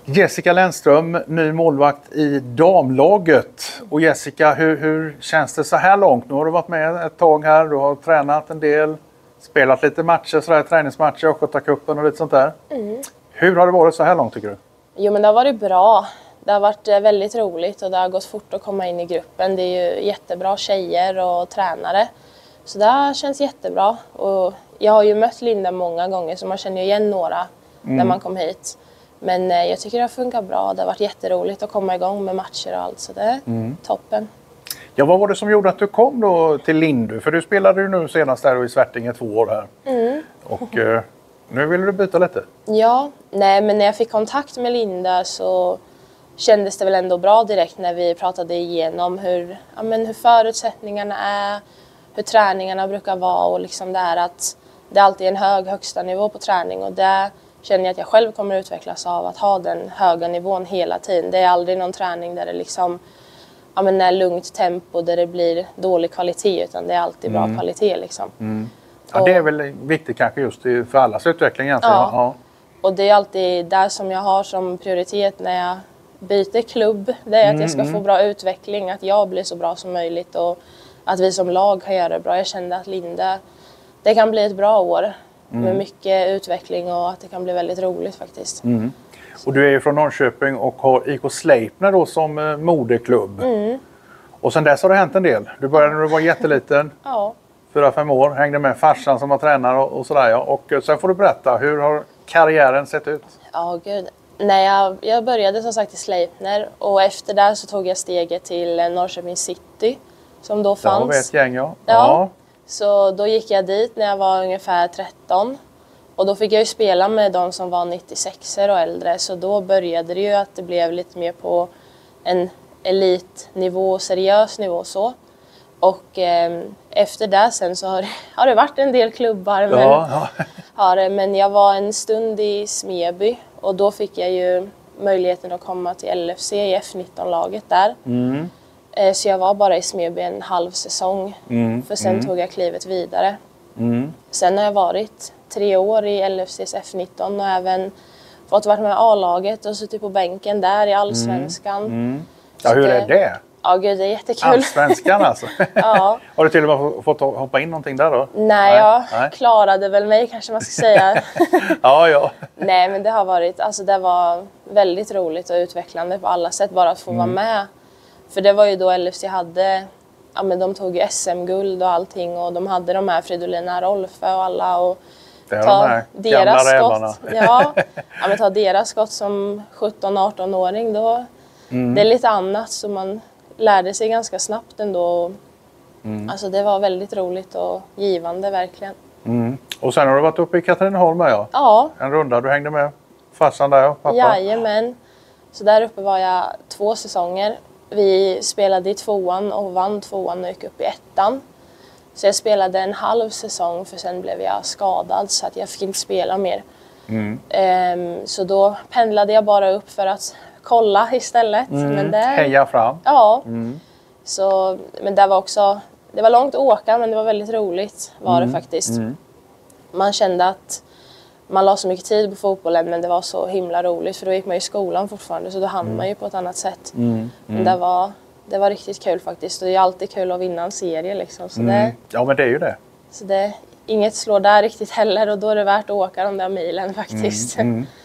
Jessica Lennström, ny målvakt i damlaget. Och Jessica, hur känns det så här långt? Nu har du varit med ett tag här, du har tränat en del, spelat lite matcher, sådär, träningsmatcher, Östgötacupen och lite sånt där. Hur har det varit så här långt tycker du? Jo, men det har varit bra. Det har varit väldigt roligt och det har gått fort att komma in i gruppen. Det är ju jättebra tjejer och tränare. Så det har känts jättebra. Och jag har ju mött Linda många gånger så man känner ju igen några när man kom hit. Men jag tycker det har funkat bra. Det har varit jätteroligt att komma igång med matcher och allt. Så det är toppen. Ja, vad var det som gjorde att du kom då till Lindu? För du spelade ju nu senast där i Svertinge 2 år här. Och nu vill du byta lite. Ja, nej, men när jag fick kontakt med Linda så kändes det väl ändå bra direkt när vi pratade igenom hur förutsättningarna är, hur träningarna brukar vara och liksom det är att det alltid är en hög högsta nivå på träning och det känner jag att jag själv kommer utvecklas av att ha den höga nivån hela tiden. Det är aldrig någon träning där det liksom är lugnt tempo där det blir dålig kvalitet utan det är alltid bra kvalitet liksom. Ja, det är väl viktigt kanske just för allas utveckling egentligen. Ja. Och det är alltid där som jag har som prioritet när jag byter klubb. Det är att jag ska få bra utveckling, att jag blir så bra som möjligt och att vi som lag kan göra det bra. Jag kände att Linda, det kan bli ett bra år med mycket utveckling och att det kan bli väldigt roligt faktiskt. Och du är ju från Norrköping och har IK Sleipner då som moderklubb. Och sen dess har det hänt en del. Du började när du var jätteliten. Ja. 4-5 år, hängde med farsan som var tränare och sådär. Ja. Och sen får du berätta, hur har karriären sett ut? Ja, gud. Nej, jag började som sagt i Sleipner och efter det så tog jag steget till Norrköping City som då fanns. Ja, vi ett gäng, ja. Så då gick jag dit när jag var ungefär 13 och då fick jag ju spela med de som var 96er och äldre så då började det ju att det blev lite mer på en elitnivå, seriös nivå så. Och efter det sen så har det varit en del klubbar men jag var en stund i Smeby och då fick jag ju möjligheten att komma till LFC i F19-laget där. Så jag var bara i Smeby en halv säsong för sen tog jag klivet vidare. Sen har jag varit 3 år i LFCs F19 och även fått vara med A-laget och suttit på bänken där i Allsvenskan. Ja, hur är det? Ja, gud, det är jättekul. Allsvenskan alltså. Ja. Har du till och med fått hoppa in någonting där då? Nej, jag klarade väl mig kanske man ska säga. Ja. Nej, men det har varit, alltså det var väldigt roligt och utvecklande på alla sätt bara att få vara med. För det var ju då LFC hade, de tog ju SM-guld och allting och de hade de här Fridolina Rolfö och alla och ta deras skott. Men ta deras skott som 17-18-åring då. Det är lite annat så man lärde sig ganska snabbt ändå. Alltså det var väldigt roligt och givande verkligen. Och sen har du varit uppe i Katrineholm med Ja. En runda, du hängde med farsan där och pappa? Jajamän. Så där uppe var jag 2 säsonger. Vi spelade i 2:an och vann 2:an och gick upp i 1:an. Så jag spelade en halv säsong för sen blev jag skadad så att jag fick inte spela mer. Så då pendlade jag bara upp för att kolla istället. Men heja fram. Ja. Så, men det var också, det var långt att åka men det var väldigt roligt var det faktiskt. Man kände att man la så mycket tid på fotbollen men det var så himla roligt för då gick man i skolan fortfarande så då hann man ju på ett annat sätt. Men det var riktigt kul faktiskt och det är alltid kul att vinna en serie liksom. Så ja men det är ju det. Så inget slår där riktigt heller och då är det värt att åka de där milen faktiskt.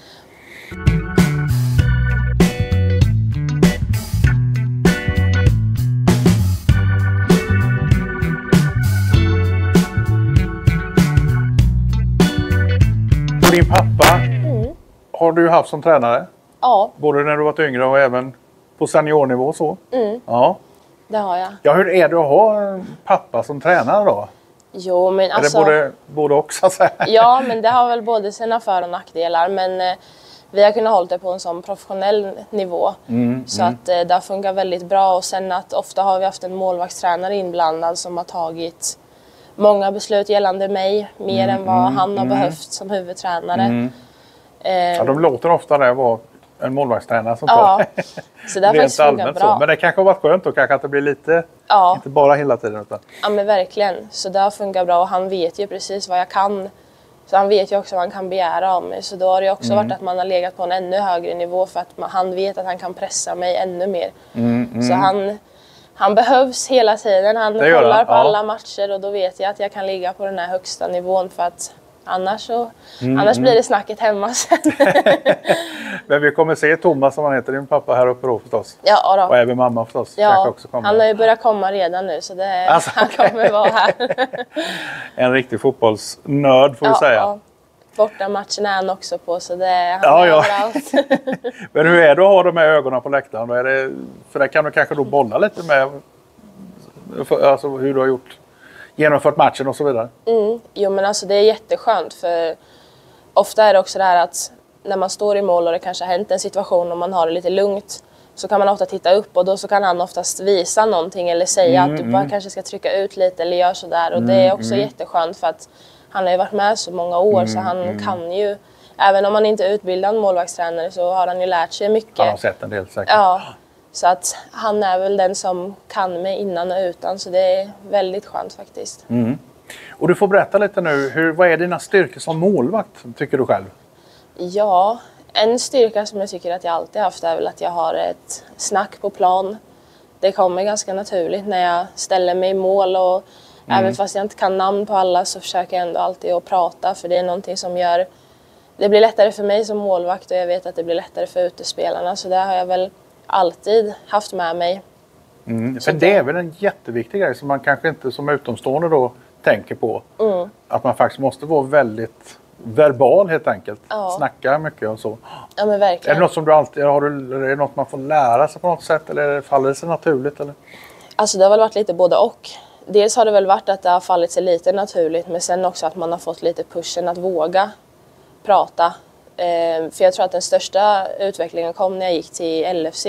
Din pappa har du haft som tränare? Ja. Både när du var yngre och även på seniornivå så? Ja. Det har jag. Ja, hur är det att ha en pappa som tränare då? Jo, men alltså... Är det både och så att säga? Ja, men det har väl både sina för- och nackdelar. Men vi har kunnat hålla det på en sån professionell nivå. Så att det har funkat väldigt bra. Och sen att ofta har vi haft en målvaktstränare inblandad som har tagit många beslut gällande mig. Mer än vad han har behövt som huvudtränare. Ja, de låter ofta det vara en målvaktstränare som tar. Så det har faktiskt funkat bra. Så. Men det kanske har varit skönt och kanske att det blir lite, inte bara hela tiden. Utan... Ja, men verkligen. Så det har funkat bra och han vet ju precis vad jag kan Så han vet ju också vad han kan begära av mig. Så då har det också varit att man har legat på en ännu högre nivå för att han vet att han kan pressa mig ännu mer. Så han behövs hela tiden. Han kollar på alla matcher och då vet jag att jag kan ligga på den här högsta nivån för att annars blir det snacket hemma sen. Men vi kommer se Thomas, som han heter, din pappa, här uppe då förstås. Ja då. Och även mamma förstås. Ja, också kommer. han har ju börjat komma redan nu så han kommer vara här. En riktig fotbollsnörd får vi säga. Ja. Borta matchen är han också på så han är överallt. Men hur är det att ha de här ögonen på läktaren? För där kan du kanske då bolla lite med alltså hur du har genomfört matchen och så vidare. Jo men alltså det är jätteskönt för ofta är det också det här att när man står i mål och det kanske har hänt en situation och man har det lite lugnt så kan man ofta titta upp och då så kan han oftast visa någonting eller säga att du bara kanske ska trycka ut lite eller gör sådär och det är också jätteskönt för att han har ju varit med så många år så han kan ju, även om han inte är utbildad målvaktstränare så har han ju lärt sig mycket. Han har sett en del säkert. Ja, så att han är väl den som kan mig innan och utan så det är väldigt skönt faktiskt. Och du får berätta lite nu, vad är dina styrkor som målvakt tycker du själv? Ja, en styrka som jag tycker att jag alltid haft är väl att jag har ett snack på plan. Det kommer ganska naturligt när jag ställer mig i mål och även fast jag inte kan namn på alla så försöker jag ändå alltid att prata för det är någonting som gör det blir lättare för mig som målvakt och jag vet att det blir lättare för utespelarna så det har jag väl alltid haft med mig. För det är väl en jätteviktig grej som man kanske inte som utomstående då tänker på. Att man faktiskt måste vara väldigt verbal helt enkelt. Snacka mycket och så. Ja men verkligen. Är det något som du alltid är det något man får lära sig på något sätt eller faller det sig naturligt eller? Alltså det har väl varit lite både och. Dels har det väl varit att det har fallit sig lite naturligt men sen också att man har fått lite pushen att våga prata. För jag tror att den största utvecklingen kom när jag gick till LFC.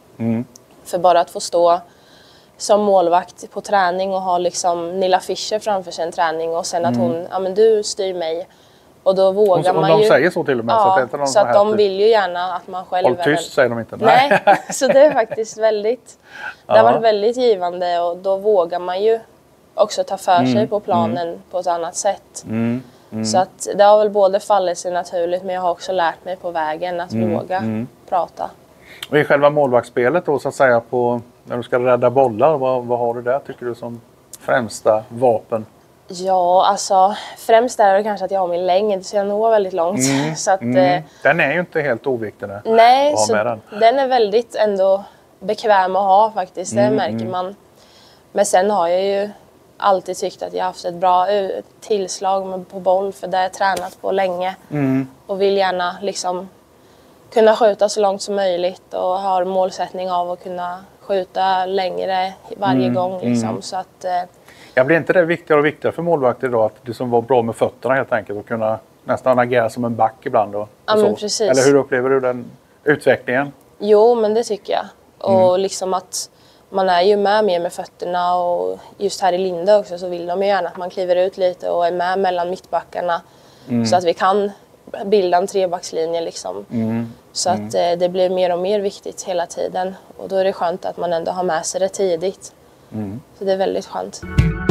För bara att få stå som målvakt på träning och ha liksom Nilla Fischer framför sig en träning och sen att hon, ja men du styr mig. Och då vågar man ju... De säger så till och med. Ja, så att, det inte någon så att de vill ju gärna att man själv... Håll tyst säger de inte. Nej, så det är faktiskt väldigt... Det har varit väldigt givande och då vågar man ju också ta för sig på planen på ett annat sätt. Så att det har väl både fallit sig naturligt men jag har också lärt mig på vägen att våga prata. Och i själva målvaktsspelet då så att säga på när du ska rädda bollar, vad har du där tycker du som främsta vapen? Ja, alltså främst är det kanske att jag har min längd så jag når väldigt långt. Så att, den är ju inte helt oviktig nu. Nej, så den är väldigt ändå bekväm att ha faktiskt, det märker man. Men sen har jag ju alltid tyckt att jag haft ett bra tillslag på boll för det har jag tränat på länge. Och vill gärna liksom kunna skjuta så långt som möjligt och har målsättning av att kunna skjuta längre varje gång. Liksom, så att, jag blir inte det viktigare och viktigare för målvakter idag att det som var bra med fötterna helt enkelt och kunna nästan agera som en back ibland och ja, så. Men precis. Eller hur upplever du den utvecklingen? Jo, men det tycker jag. Och liksom att man är ju med fötterna och just här i Linde också så vill de ju gärna att man kliver ut lite och är med mellan mittbackarna så att vi kan bilda en trebackslinje liksom. Så att det blir mer och mer viktigt hela tiden och då är det skönt att man ändå har med sig det tidigt. Så det är väldigt skönt.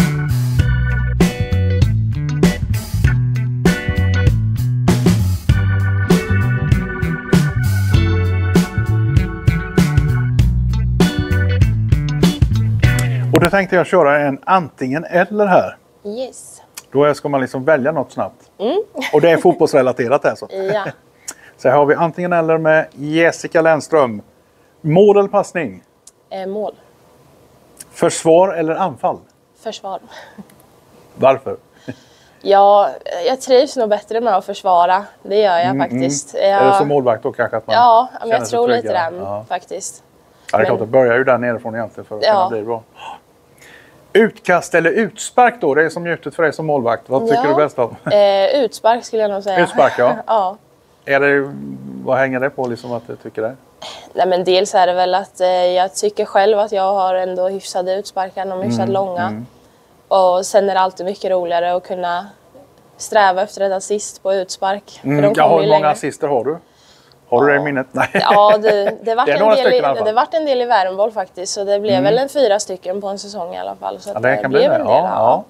Och då tänkte jag köra en antingen eller här. Yes. Då ska man liksom välja något snabbt. Och det är fotbollsrelaterat alltså. Ja. Så här har vi antingen eller med Jessica Lennström. Mål eller passning? Mål. Försvar eller anfall? Försvar. Varför? Ja, jag trivs nog bättre med att försvara. Det gör jag faktiskt. Är det som målvakt då kanske? Att man ja, men jag tror tryggare? lite den faktiskt. Ja, det är klart, det börjar ju där nerifrån egentligen för att kunna bli bra. Utkast eller utspark då? Det är som njutet för dig som målvakt. Vad tycker du bäst om? Utspark skulle jag nog säga. Utspark, ja. Ja. Vad hänger det på liksom att du tycker det? Nej, men dels är det väl att jag tycker själv att jag har ändå hyfsade utsparkar, de är hyfsat långa. Och sen är det alltid mycket roligare att kunna sträva efter ett assist på utspark. För de hur många assister har du? Har du det i minnet? Nej. Ja, det vart en del i Värmboll faktiskt. Så det blev väl 4 stycken på en säsong i alla fall. Så det kan bli det. Ja.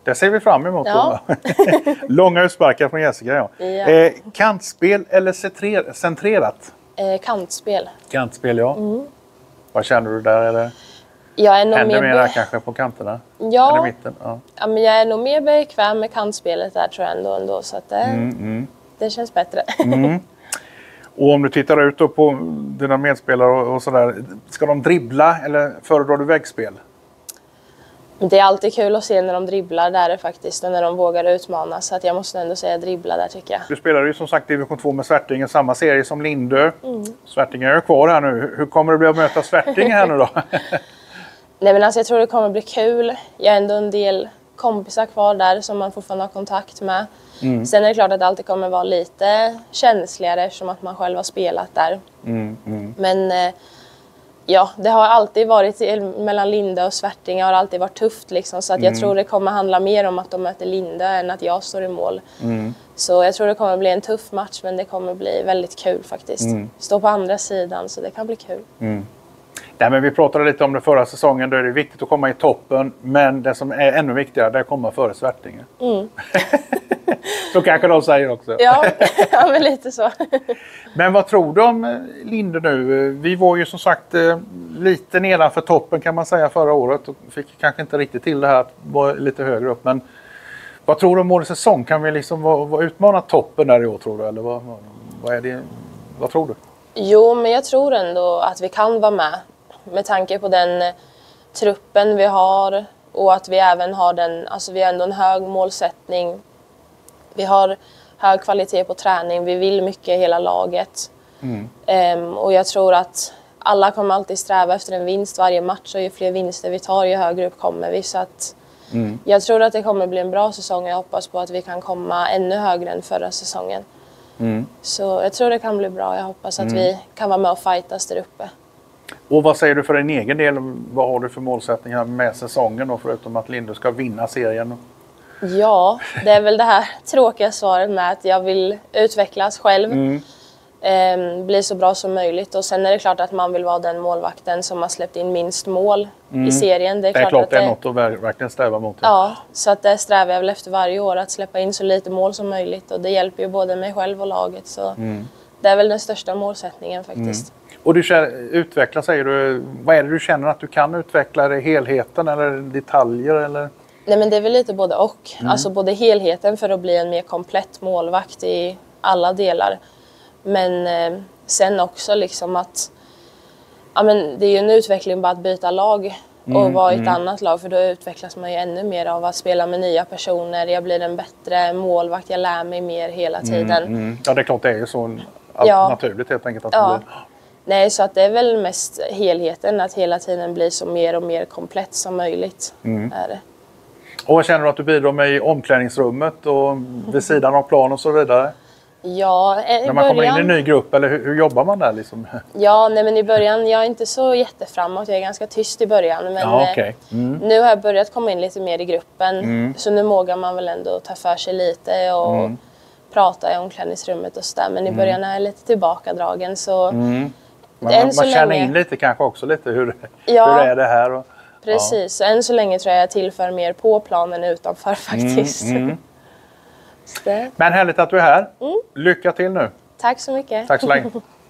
Det ser vi fram emot. Ja. Långa utsparkar från Jessica. Ja. Ja. Kantspel eller centrerat? Kantspel. Kantspel, ja. Vad känner du där? Eller? Jag är nog Händer mer mer där kanske på kanterna? Ja. Eller mitten? Ja. Ja, men jag är nog mer bekväm med kantspelet där tror jag ändå så att det känns bättre. Och om du tittar ut då på dina medspelare och sådär, ska de dribbla eller föredrar du väggspel? Det är alltid kul att se när de dribblar där faktiskt och när de vågar utmana, så att jag måste ändå säga dribbla där tycker jag. Du spelar ju som sagt division 2 med Svärtinge, samma serie som Lindö. Svärtinge är ju kvar här nu. Hur kommer det bli att möta Svärtinge här nu då? Nej men alltså jag tror det kommer bli kul. Jag har ändå en del kompisar kvar där som man fortfarande har kontakt med. Sen är det klart att det alltid kommer vara lite känsligare eftersom att man själv har spelat där. Men ja, det har alltid varit mellan Lindö och Svärtinge har alltid varit tufft liksom, så att jag tror det kommer handla mer om att de möter Lindö än att jag står i mål. Så jag tror det kommer bli en tuff match, men det kommer bli väldigt kul faktiskt. Stå på andra sidan, så det kan bli kul. Nej, men vi pratade lite om det förra säsongen, då är det viktigt att komma i toppen, men det som är ännu viktigare det är att komma före Svärtinge. Så kanske de säger också. Ja, ja men lite så. Men vad tror du om Lindö nu? Vi var ju som sagt lite nedanför toppen kan man säga förra året och fick kanske inte riktigt till det här att vara lite högre upp. Men vad tror du om årets säsong? Kan vi liksom utmana toppen där i år tror du? Eller vad är det? Vad tror du? Jo, men jag tror ändå att vi kan vara med tanke på den truppen vi har och att vi även har vi har ändå en hög målsättning. Vi har hög kvalitet på träning, vi vill mycket hela laget. Och jag tror att alla kommer alltid sträva efter en vinst varje match och ju fler vinster vi tar ju högre upp kommer vi. Så att jag tror att det kommer bli en bra säsong och jag hoppas på att vi kan komma ännu högre än förra säsongen. Så jag tror det kan bli bra, jag hoppas att vi kan vara med och fightas där uppe. Och vad säger du för din egen del? Vad har du för målsättningar med säsongen då, förutom att Lindö ska vinna serien? Ja, det är väl det här tråkiga svaret med att jag vill utvecklas själv. Bli så bra som möjligt. Och sen är det klart att man vill vara den målvakten som har släppt in minst mål i serien. Det är klart att det är något att verkligen sträva mot. Ja, så att det strävar jag väl efter varje år att släppa in så lite mål som möjligt. Och det hjälper ju både mig själv och laget. Så det är väl den största målsättningen faktiskt. Och du utveckla säger du. Vad är det du känner att du kan utveckla? Är det helheten eller detaljer? Eller? Nej men det är väl lite både och. Alltså både helheten för att bli en mer komplett målvakt i alla delar. Men sen också liksom att det är ju en utveckling bara att byta lag och vara i ett annat lag. För då utvecklas man ju ännu mer av att spela med nya personer. Jag blir en bättre målvakt, jag lär mig mer hela tiden. Ja det är klart det är ju så naturligt helt enkelt att det blir. Nej, så att det är väl mest helheten, att hela tiden bli så mer och mer komplett som möjligt. Är det. Och vad känner du att du bidrar med i omklädningsrummet och vid sidan av plan och så vidare? Ja, när man kommer in i en ny grupp, eller hur jobbar man där liksom? Ja, nej, men i början, jag är inte så jätteframåt, jag är ganska tyst i början. Men nu har jag börjat komma in lite mer i gruppen, så nu vågar man väl ändå ta för sig lite och prata i omklädningsrummet och sådär. Men i början är jag lite tillbakadragen så... Man känner in lite kanske också lite hur är det här? Och, precis, så än så länge tror jag tillför mer på planen utanför faktiskt. Men härligt att du är här. Lycka till nu. Tack så mycket. Tack så länge.